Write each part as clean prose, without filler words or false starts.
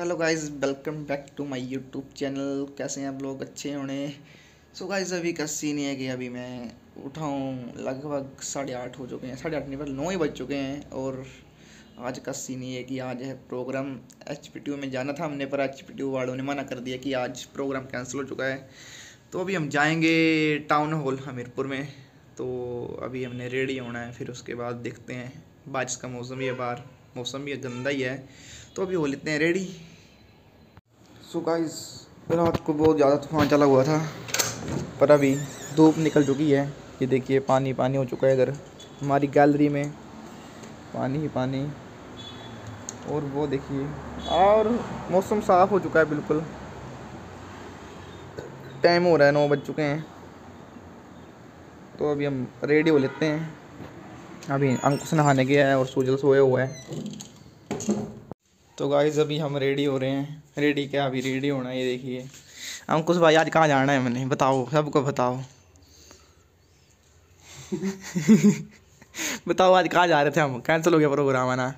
Hello guys, welcome back to my YouTube channel. कैसे हैं आप लोग? अच्छे होने। सो गाइस, अभी का सीन है कि अभी मैं उठा हूँ, लगभग 8:30 हो चुके हैं। 8:30 नहीं, बस 9 ही बज चुके हैं। और आज का सीन ये है कि आज है प्रोग्राम। HPTU में जाना था हमने, पर HPTU वालों ने मना कर दिया कि आज प्रोग्राम कैंसिल हो चुका है। तो अभी हम जाएंगे टाउन हॉल हमीरपुर में। तो अभी हमने रेडी होना है, फिर उसके बाद देखते हैं। बारिश का मौसम ही है, बाहर मौसम भी गंदा ही है, तो अभी हो लेते हैं रेडी। सो गाइस, रात को बहुत ज़्यादा तूफान चला हुआ था, पर अभी धूप निकल चुकी है। ये देखिए, पानी पानी हो चुका है इधर हमारी गैलरी में, पानी ही पानी। और वो देखिए, और मौसम साफ़ हो चुका है बिल्कुल। टाइम हो रहा है, 9 बज चुके हैं। तो अभी हम रेडी हो लेते हैं। अभी अंकुश नहाने गया है और सूजल सोया हुआ है। तो गाइस, अभी हम रेडी हो रहे हैं। रेडी क्या, अभी रेडी होना है। ये देखिए, अंकुश भाई आज कहाँ जाना है? मैंने बताओ, सबको बताओ। बताओ आज कहाँ जा रहे थे हम? कैंसिल हो गया प्रोग्राम, है ना?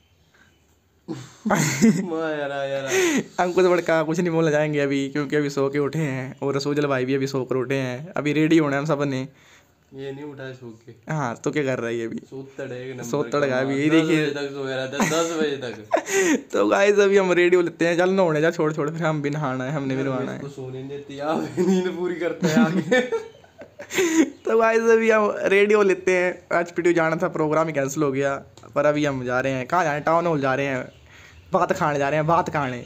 अंकुश बड़का कुछ नहीं बोलना चाहेंगे अभी, क्योंकि अभी सो के उठे हैं। और सूजल भाई भी अभी सो कर उठे हैं। अभी रेडी होना है हम सब ने। ये नहीं उठा सो के। हाँ, तो क्या कर रहा है ये अभी? सोतड़ है अभी। ये देखिए, 10 बजे तक। तो गाइस, अभी हम रेडी हो लेते हैं। चल नहाने जा, छोड़ फिर हम भी नहाना है, हमने भी नहाना है। सोने नहीं देती यार, नींद पूरी करते हैं आगे। तो गाइस, अभी हम रेडी हो लेते हैं। HPTU जाना था, प्रोग्राम ही कैंसिल हो गया। पर अभी हम जा रहे हैं, कहाँ जा रहे हैं? टाउन हॉल जा रहे हैं, बात खाने जा रहे हैं, बात खाने।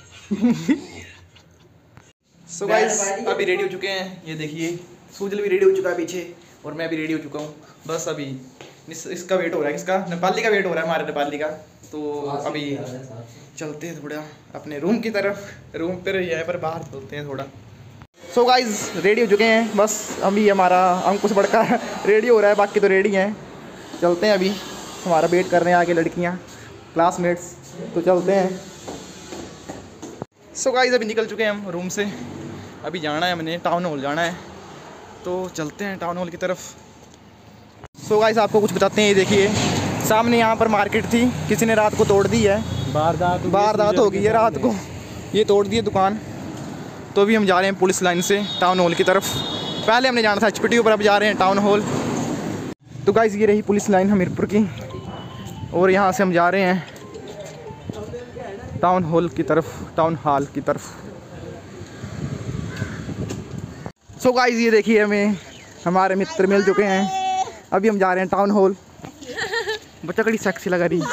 सो गाइस, अभी रेडी हो चुके हैं। ये देखिए, सूजल भी रेडी हो चुका है पीछे, और मैं भी रेडी हो चुका हूँ। बस अभी इसका वेट हो रहा है, किसका? नेपाली का वेट हो रहा है, हमारे नेपाली का। तो अभी चलते हैं थोड़ा अपने रूम की तरफ। रूम पर ही है, पर बाहर चलते हैं थोड़ा। सो गाइस, रेडी हो चुके हैं। बस अभी हमारा अंकुश बड़का रेडी हो रहा है, बाकी तो रेडी हैं। चलते हैं, अभी हमारा वेट कर रहे हैं आगे लड़कियाँ, क्लासमेट्स। तो चलते हैं। सो गाइस, अभी निकल चुके हैं हम रूम से। अभी जाना है हमने, टाउन हॉल जाना है। तो चलते हैं टाउन हॉल की तरफ। सो गाइस, आपको कुछ बताते हैं। ये देखिए, सामने यहाँ पर मार्केट थी, किसी ने रात को तोड़ दी है। वारदात हो गई है रात को, ये तोड़ दी है दुकान। तो अभी हम जा रहे हैं पुलिस लाइन से टाउन हॉल की तरफ। पहले हमने जाना था HPTU पर, अब जा रहे हैं टाउन हॉल। तो गाइस, ये रही पुलिस लाइन हमीरपुर की, और यहाँ से हम जा रहे हैं टाउन हॉल की तरफ। सो गाइस, ये देखिए, हमें हमारे मित्र मिल चुके हैं। अभी हम जा रहे हैं टाउन हॉल। बच्चा कड़ी सेक्सी लगा रही।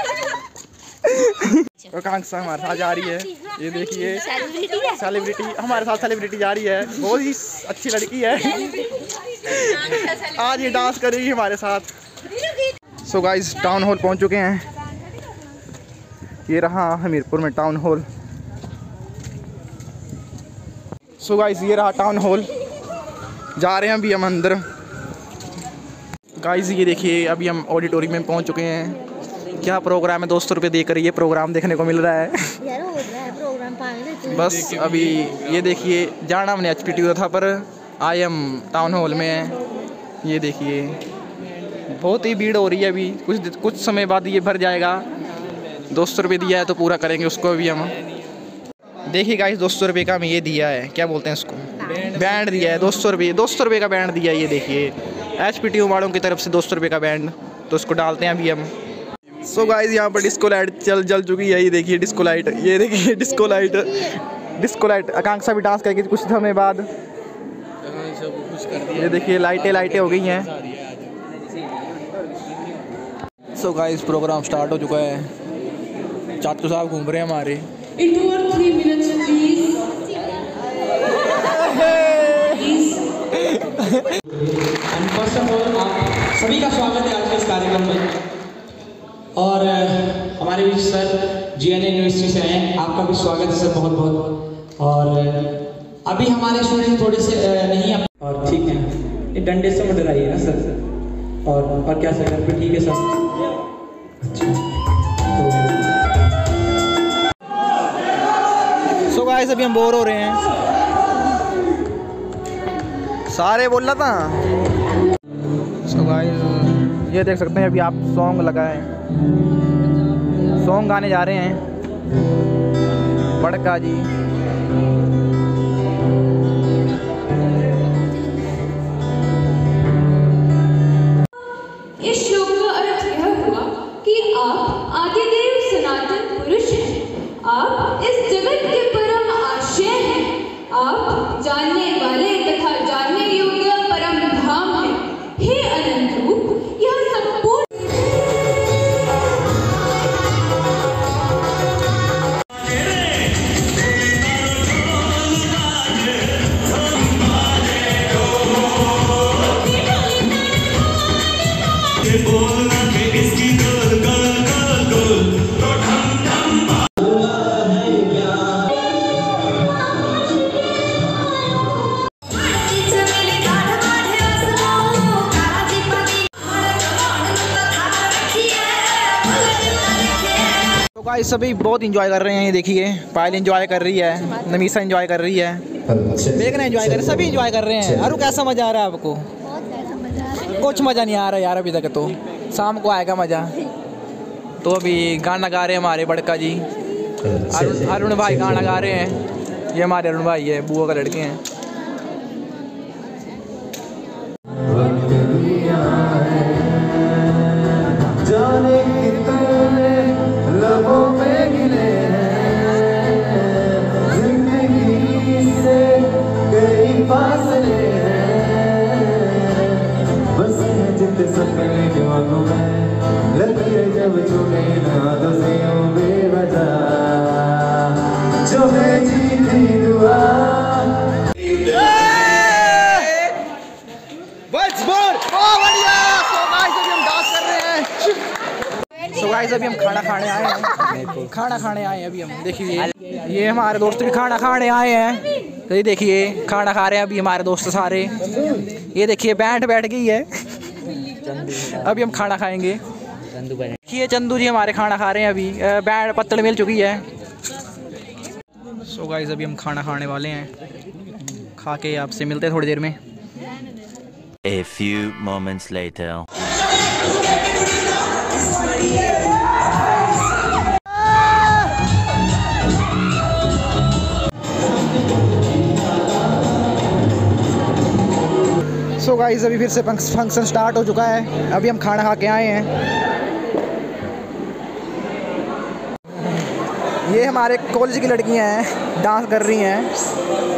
आकांक्षा हमारे साथ जा रही है। ये देखिए, सेलिब्रिटी हमारे साथ, सेलिब्रिटी जा रही है। बहुत ही अच्छी लड़की है। आज ये डांस करेगी हमारे साथ। सो गाइस, टाउन हॉल पहुंच चुके हैं। ये रहा हमीरपुर में टाउन हॉल। सो गाइस, ये रहा टाउन हॉल। जा रहे हैं अभी हम अंदर। गाइस, ये देखिए, अभी हम ऑडिटोरियम में पहुंच चुके हैं। क्या प्रोग्राम है? 200 रुपये देकर ये प्रोग्राम देखने को मिल रहा है। बस अभी ये देखिए, जाना हमने HPTU था, पर आए हम टाउन हॉल में। ये देखिए, बहुत ही भीड़ हो रही है। अभी कुछ समय बाद ये भर जाएगा। 200 रुपये दिया है तो पूरा करेंगे उसको अभी हम। देखिए गाइस, 200 रुपये का हमें ये दिया है, क्या बोलते हैं इसको? बैंड दिया है। 200 रुपये का बैंड दिया है। ये देखिए, HPTU वालों की तरफ से 200 रुपये का बैंड। तो इसको डालते हैं अभी हम। सो गाइस, यहाँ पर डिस्को लाइट जल चुकी है। ये देखिए डिस्को लाइट, ये देखिए डिस्को लाइट। आकांक्षा भी डांस करके कुछ समय बाद। ये देखिए, लाइटें हो गई हैं। सो गाइस, प्रोग्राम स्टार्ट हो चुका है। चाचू साहब घूम रहे हैं हमारे। फर्स्ट ऑफ ऑल, आप सभी का स्वागत है आज के इस कार्यक्रम में। और हमारे बीच सर GNA यूनिवर्सिटी से आए हैं, आपका भी स्वागत है सर, बहुत बहुत। और अभी हमारे स्टूडेंट थोड़े से नहीं, और ठीक है, ये डंडे से मत डराइए ना सर। और क्या सर, घर पे ठीक है सर? अच्छा। सो गाइस, अभी हम बोर हो रहे हैं। सारे बोल रहा था। सो गाइस, ये देख सकते हैं, अभी आप सॉन्ग लगाए, सॉन्ग गाने जा रहे हैं। बड़का जी। इस श्लोक का अर्थ यह हुआ कि आप आदिदेव सनातन पुरुष हैं, आप इस जगत के परम आश्रय हैं, आप जानने वाले तथा जानने योग्य परम धाम हैं। हे अनंत रूप, यह संपूर्ण तो गाइस सभी बहुत इंजॉय कर रहे हैं। ये देखिए पायल इंजॉय कर रही है, नमीसा इंजॉय कर रही है, देखना इंजॉय कर रहे, सभी इंजॉय कर रहे हैं। अरु कैसा मजा आ रहा है आपको? कुछ मजा नहीं आ रहा यार अभी तक, तो शाम को आएगा मजा। तो अभी गाना गा रहे हैं हमारे बड़का जी, अरुण भाई गाना गा रहे हैं। ये हमारे अरुण भाई है, बुआ का लड़के हैं। जब चुने ना तो बेवजह जो है जीती दुआ। सो गाइस अभी हम खाना खाने आए हैं, खाना खाने आए हैं अभी हम। देखिए ये हमारे दोस्त भी खाना खाने आए हैं। तो ये देखिए खाना खा रहे हैं अभी हमारे दोस्त सारे। ये देखिए बैठ गई है। अभी हम खाना खाएंगे। देखिए चंदू जी हमारे खाना खा रहे हैं अभी, बैंड पत्तल मिल चुकी है। सो गाइस अभी हम खाना खाने वाले हैं, खा के आपसे मिलते हैं थोड़ी देर में। A few moments later. So guys अभी फिर से फंक्शन स्टार्ट हो चुका है। अभी हम खाना खा के आए हैं। ये हमारे कॉलेज की लड़कियां हैं, डांस कर रही हैं।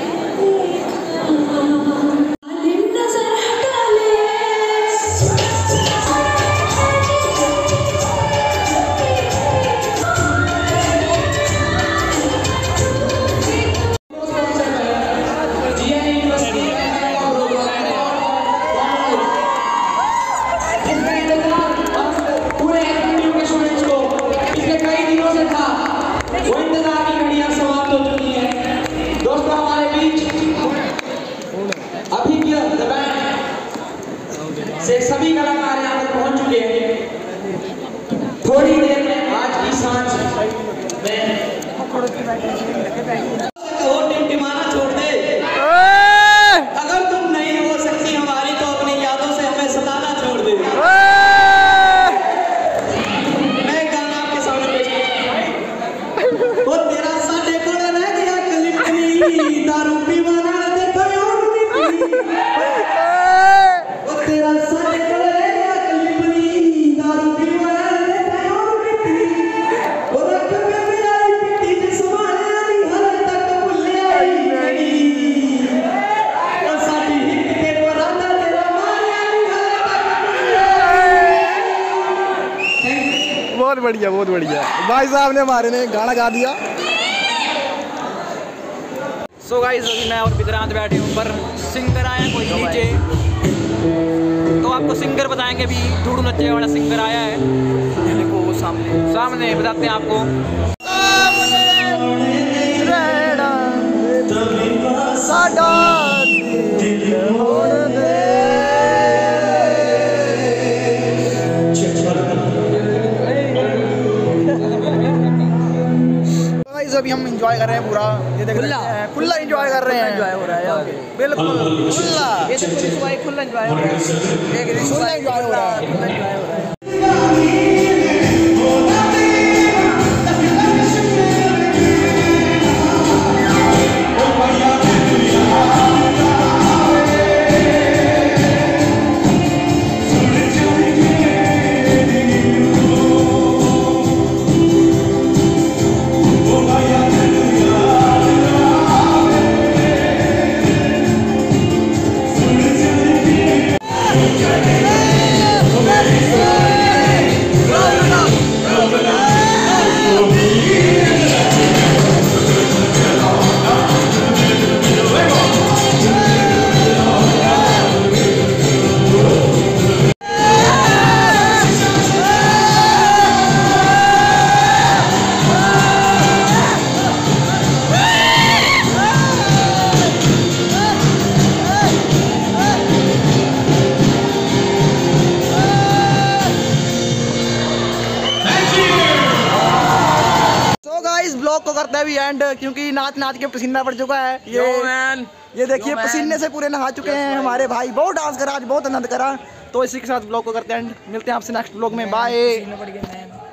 से सभी कलाकार यहाँ तक पहुँच चुके हैं। थोड़ी देर में आज की सांझ में टिमटिमाना छोड़ दे। अगर तुम नहीं हो सकती हमारी तो अपनी यादों से हमें सताना छोड़ दे। मैं गाना आपके सामने पेश करता हूं। तेरा साडे कोल रह गया कलिपनी दारू पीवाना देखो तेरा साडे कोल रह गया कलिपनी दारू पीवाना देखो और रख के मेरा पिट्टी च समाने दी हर तक भुल्ले आई नहीं और साडी हित ते परादा तेरा मारिया दी हर तक। बहुत बढ़िया बहुत बढ़िया। भाई साहब ने हमारे ने गाना गा दिया। सो गाइस अभी मैं और विक्रांत बैठे हूँ ऊपर, सिंगर आया कोई नीचे, तो आपको सिंगर बताएंगे। अभी धूड़ नच्चे वाला सिंगर आया है, देखो सामने बताते हैं आपको। अभी हम एंजॉय कर रहे हैं पूरा, ये देख खुला एंजॉय कर रहे हैं। एंजॉय हो रहा है बिल्कुल खुला, ये खुला एंजॉय हो रहा है, खुला एंजॉय हो रहा है। ब्लॉग को करते हैं अभी एंड, क्योंकि नाच नाच के पसीना पड़ चुका है। ये देखिए पसीने से पूरे नहा चुके हैं हमारे भाई, बहुत डांस करा आज, बहुत आनंद करा। तो इसी के साथ ब्लॉग को करते हैं एंड, मिलते हैं आपसे नेक्स्ट ब्लॉग में, बाय।